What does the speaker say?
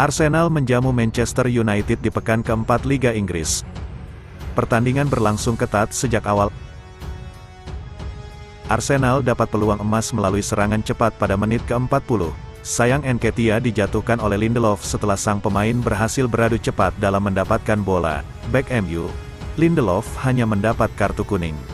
Arsenal menjamu Manchester United di pekan keempat Liga Inggris. Pertandingan berlangsung ketat sejak awal. Arsenal dapat peluang emas melalui serangan cepat pada menit ke-40. Sayang Nketiah dijatuhkan oleh Lindelof setelah sang pemain berhasil beradu cepat dalam mendapatkan bola. Bek MU, Lindelof hanya mendapat kartu kuning.